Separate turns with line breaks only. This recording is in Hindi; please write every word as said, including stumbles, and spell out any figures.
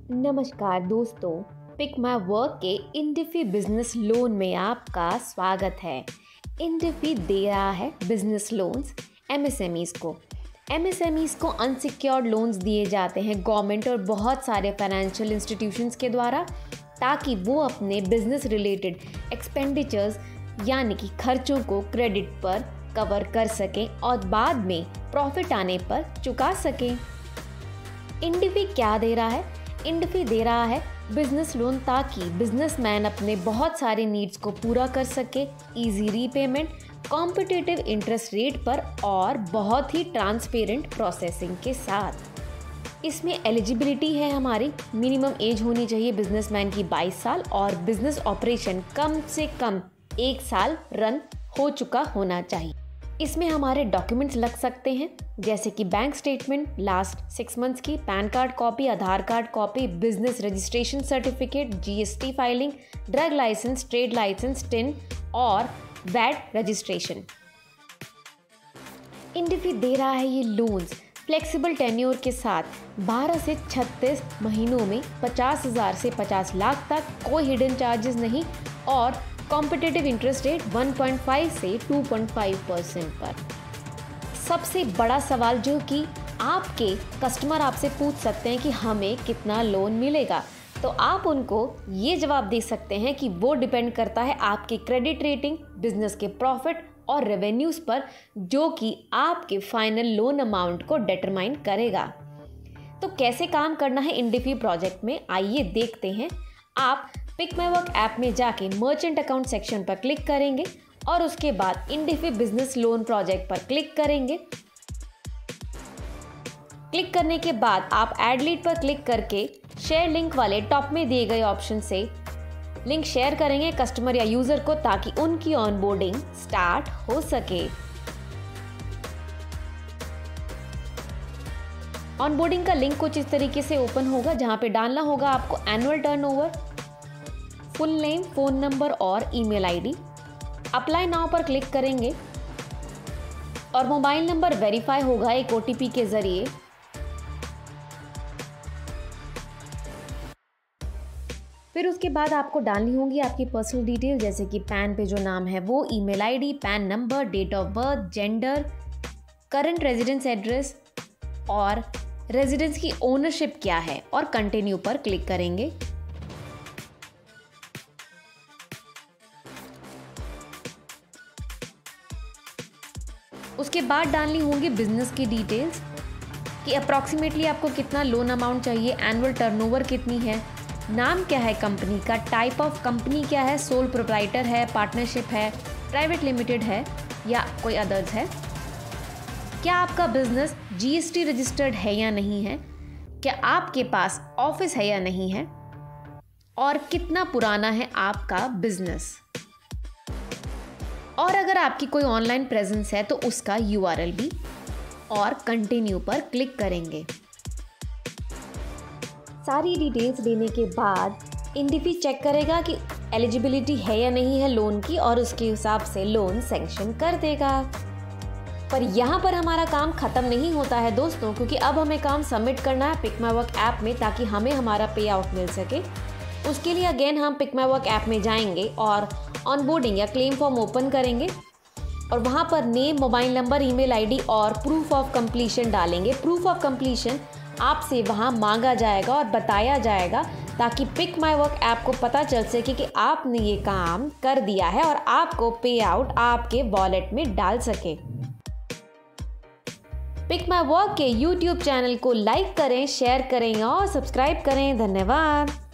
नमस्कार दोस्तों, पिक माई वर्क के इंडिफी बिजनेस लोन में आपका स्वागत है। इंडिफी दे रहा है बिजनेस लोन्स एमएसएमईज को। एमएसएमईज को अनसिक्योर्ड लोन्स दिए जाते हैं गवर्नमेंट और बहुत सारे फाइनेंशियल इंस्टीट्यूशंस के द्वारा, ताकि वो अपने बिजनेस रिलेटेड एक्सपेंडिचर्स यानी कि खर्चों को क्रेडिट पर कवर कर सकें और बाद में प्रॉफिट आने पर चुका सकें। इंडिफी क्या दे रहा है? इंडिफी दे रहा है बिजनेस लोन, ताकि बिजनेसमैन अपने बहुत सारे नीड्स को पूरा कर सके, easy repayment, competitive interest rate पर और बहुत ही ट्रांसपेरेंट प्रोसेसिंग के साथ। इसमें एलिजिबिलिटी है हमारी, मिनिमम एज होनी चाहिए बिजनेसमैन की बाईस साल और बिजनेस ऑपरेशन कम से कम एक साल रन हो चुका होना चाहिए। इसमें हमारे डॉक्यूमेंट्स लग सकते हैं, जैसे कि bank statement last six months की, PAN card copy, Aadhaar card copy, business registration certificate, GST filing, drug licence, trade licence, TIN और वैट रजिस्ट्रेशन। इंडिफी दे रहा है ये लोन्स फ्लेक्सिबल टेन्योर के साथ बारह से छत्तीस महीनों में पचास हज़ार से पचास लाख तक, कोई हिडन चार्जेस नहीं और competitive interest rate one point five से टू पॉइंट फाइव परसेंट पर। सबसे बड़ा सवाल जो कि आपके कस्टमर आपसे पूछ सकते हैं कि हमें कितना लोन मिलेगा, तो आप उनको ये जवाब दे सकते हैं कि वो डिपेंड करता है आपके क्रेडिट रेटिंग, बिजनेस के प्रॉफिट और रेवेन्यूज़ पर, जो कि आपके फाइनल लोन अमाउंट को डिटरमाइन करेगा। तो कैसे काम करना है इंडिफी प्रोजेक्ट में, आइए देखते हैं। आप पिक माई वर्क ऐप में जाके मर्चेंट अकाउंट सेक्शन पर क्लिक करेंगे और उसके बाद इंडिफी बिजनेस लोन प्रोजेक्ट पर क्लिक करेंगे। क्लिक करने के बाद आप ऐड लीड पर क्लिक करके शेयर लिंक वाले टॉप में दिए गए ऑप्शन से लिंक शेयर करेंगे कस्टमर या यूजर को, ताकि उनकी ऑनबोर्डिंग स्टार्ट हो सके। ऑनबोर्डिंग का लिंक कुछ इस तरीके से ओपन होगा, जहां पे डालना होगा आपको annual turnover, full name, phone number और ईमेल आईडी। अप्लाई नाउ पर क्लिक करेंगे और मोबाइल नंबर वेरीफाई होगा एक ओटीपी के जरिए। फिर उसके बाद आपको डालनी होगी आपकी पर्सनल डिटेल, जैसे कि पैन पे जो नाम है वो, email ID, PAN number, date of birth, gender, current residence address और रेजिडेंस की ओनरशिप क्या है, और कंटिन्यू पर क्लिक करेंगे। उसके बाद डालनी होंगी बिजनेस की डिटेल्स कि अप्रॉक्सीमेटली आपको कितना लोन अमाउंट चाहिए, एनुअल टर्नओवर कितनी है, नाम क्या है कंपनी का, टाइप ऑफ कंपनी क्या है, सोल प्रोप्राइटर है, पार्टनरशिप है, प्राइवेट लिमिटेड है या कोई अदर्स है, क्या आपका बिजनेस जीएसटी रजिस्टर्ड है या नहीं है, क्या आपके पास ऑफिस है या नहीं है, और कितना पुराना है आपका बिजनेस, और अगर आपकी कोई ऑनलाइन प्रेजेंस है तो उसका यूआरएल भी, और कंटिन्यू पर क्लिक करेंगे। सारी डिटेल्स देने के बाद इंडिफी चेक करेगा कि एलिजिबिलिटी है या नहीं है लोन की, और उसके हिसाब से लोन सैंक्शन कर देगा। पर यहाँ पर हमारा काम ख़त्म नहीं होता है दोस्तों, क्योंकि अब हमें काम सबमिट करना है पिक माई वर्क ऐप में, ताकि हमें हमारा पे आउट मिल सके। उसके लिए अगेन हम पिक माई वर्क ऐप में जाएंगे और ऑनबोर्डिंग या क्लेम फॉर्म ओपन करेंगे और वहाँ पर name, mobile number, email ID और प्रूफ ऑफ कंप्लीशन डालेंगे। प्रूफ ऑफ कंप्लीशन आपसे वहाँ मांगा जाएगा और बताया जाएगा, ताकि पिक माई वर्क ऐप को पता चल सके कि आपने ये काम कर दिया है और आपको पे आउट आपके वॉलेट में डाल सके। पिक माई वर्क के यूट्यूब चैनल को लाइक करें, शेयर करें और सब्सक्राइब करें। धन्यवाद।